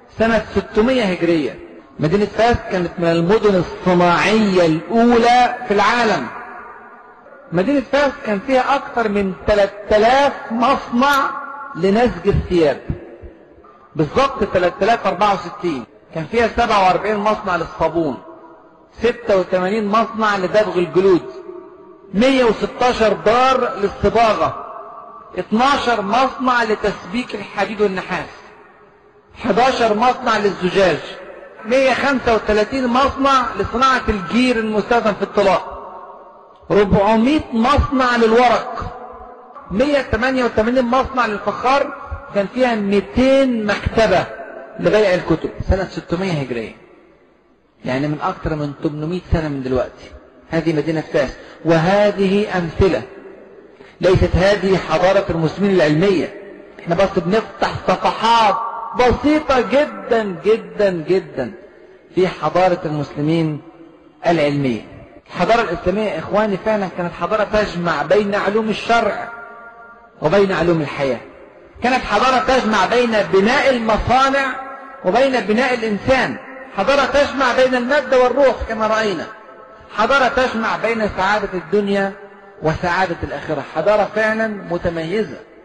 سنة 600 هجرية. مدينة فاس كانت من المدن الصناعية الأولى في العالم. مدينة فاس كان فيها أكثر من 3000 مصنع لنسج الثياب، بالضبط 3064. كان فيها 47 مصنع للصابون، 86 مصنع لدبغ الجلود، 116 دار للصباغة، 12 مصنع لتسبيك الحديد والنحاس، 11 مصنع للزجاج، 135 مصنع لصناعة الجير المستخدم في الطلاء، 400 مصنع للورق، 188 مصنع للفخار. كان فيها 200 مكتبة لبيع الكتب. سنة 600 هجرية، يعني من أكثر من 800 سنة من دلوقتي. هذه مدينة فاس. وهذه أمثلة، ليست هذه حضارة المسلمين العلمية. احنا بس بنفتح صفحات بسيطة جدا جدا جدا في حضارة المسلمين العلمية. الحضارة الإسلامية يا إخواني فعلا كانت حضارة تجمع بين علوم الشرع وبين علوم الحياة. كانت حضارة تجمع بين بناء المصانع وبين بناء الإنسان. حضارة تجمع بين المادة والروح كما رأينا. حضارة تجمع بين سعادة الدنيا وسعادة الآخرة. حضارة فعلا متميزة.